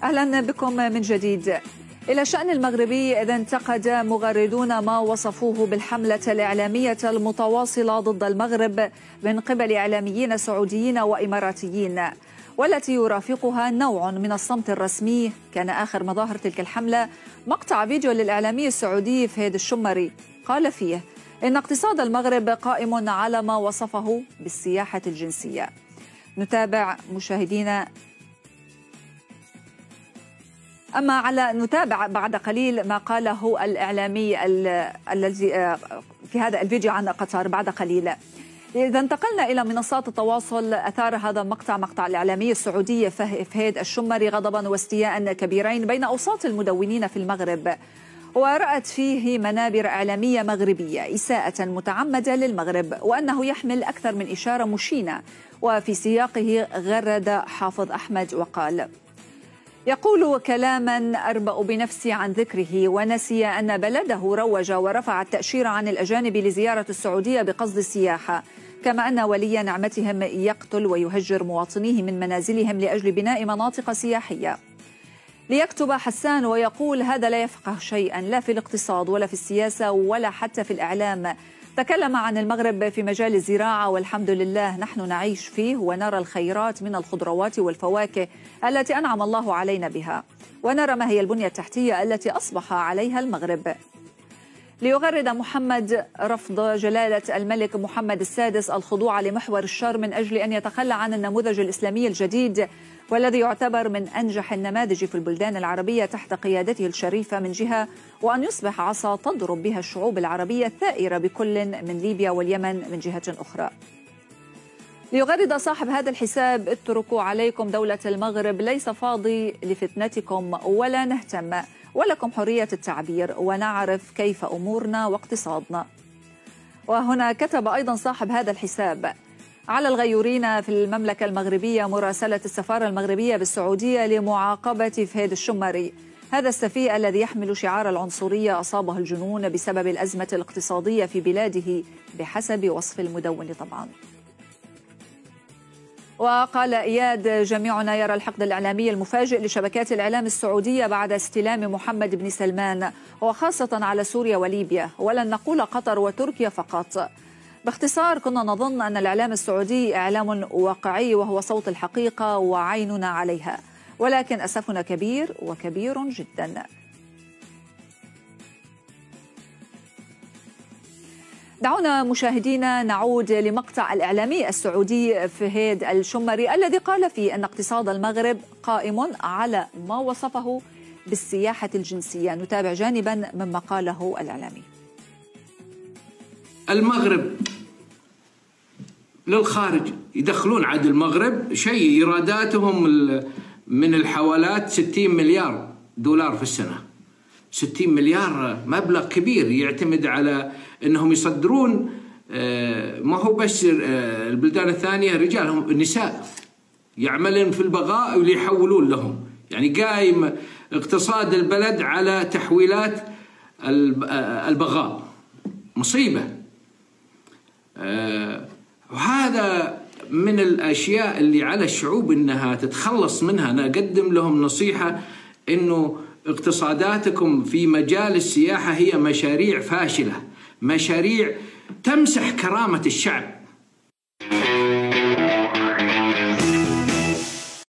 أهلا بكم من جديد. إلى شأن المغربي، إذ انتقد مغردون ما وصفوه بالحملة الإعلامية المتواصلة ضد المغرب من قبل إعلاميين سعوديين وإماراتيين، والتي يرافقها نوع من الصمت الرسمي. كان آخر مظاهر تلك الحملة مقطع فيديو للإعلامي السعودي فهيد الشمري قال فيه إن اقتصاد المغرب قائم على ما وصفه بالسياحة الجنسية. نتابع مشاهدينا. نتابع بعد قليل ما قاله الإعلامي الذي في هذا الفيديو عن قطر بعد قليل. إذا انتقلنا إلى منصات التواصل، أثار هذا مقطع الإعلامي السعودي فهيد الشمري غضبا واستياء كبيرين بين أوساط المدونين في المغرب، ورأت فيه منابر إعلامية مغربية إساءة متعمدة للمغرب، وأنه يحمل أكثر من إشارة مشينة. وفي سياقه غرد حافظ أحمد وقال: يقول كلاما أربأ بنفسي عن ذكره، ونسي أن بلده روج ورفع التأشيرة عن الأجانب لزيارة السعودية بقصد السياحة، كما أن ولي نعمتهم يقتل ويهجر مواطنيه من منازلهم لأجل بناء مناطق سياحية. ليكتب حسان ويقول هذا لا يفقه شيئا، لا في الاقتصاد ولا في السياسة ولا حتى في الإعلام. تكلم عن المغرب في مجال الزراعة، والحمد لله نحن نعيش فيه ونرى الخيرات من الخضروات والفواكه التي أنعم الله علينا بها، ونرى ما هي البنية التحتية التي أصبح عليها المغرب. ليغرد محمد رفض جلالة الملك محمد السادس الخضوع لمحور الشر من أجل أن يتخلى عن النموذج الإسلامي الجديد، والذي يعتبر من أنجح النماذج في البلدان العربية تحت قيادته الشريفة من جهة، وأن يصبح عصا تضرب بها الشعوب العربية الثائرة بكل من ليبيا واليمن من جهة أخرى. ليغرد صاحب هذا الحساب: اتركوا عليكم دولة المغرب، ليس فاضي لفتنتكم ولا نهتم، ولكم حرية التعبير ونعرف كيف أمورنا واقتصادنا. وهنا كتب أيضا صاحب هذا الحساب: على الغيورين في المملكة المغربية مراسلة السفارة المغربية بالسعودية لمعاقبة فهيد الشمري، هذا السفيه الذي يحمل شعار العنصرية أصابه الجنون بسبب الأزمة الاقتصادية في بلاده بحسب وصف المدون طبعا. وقال إياد: جميعنا يرى الحقد الإعلامي المفاجئ لشبكات الإعلام السعودية بعد استلام محمد بن سلمان، وخاصة على سوريا وليبيا، ولن نقول قطر وتركيا فقط. باختصار، كنا نظن أن الإعلام السعودي إعلام واقعي وهو صوت الحقيقة وعيننا عليها، ولكن أسفنا كبير وكبير جدا. دعونا مشاهدينا نعود لمقطع الإعلامي السعودي فهيد الشمري الذي قال فيه أن اقتصاد المغرب قائم على ما وصفه بالسياحة الجنسية. نتابع جانبا مما قاله الإعلامي. المغرب للخارج يدخلون عاد المغرب شيء إيراداتهم من الحوالات 60 مليار دولار في السنة. 60 مليار مبلغ كبير يعتمد على أنهم يصدرون، ما هو بس البلدان الثانية رجالهم النساء يعملون في البغاء واللي يحولون لهم، يعني قايم اقتصاد البلد على تحويلات البغاء. مصيبة. وهذا من الأشياء اللي على الشعوب أنها تتخلص منها. أنا أقدم لهم نصيحة أنه اقتصاداتكم في مجال السياحة هي مشاريع فاشلة، مشاريع تمسح كرامة الشعب.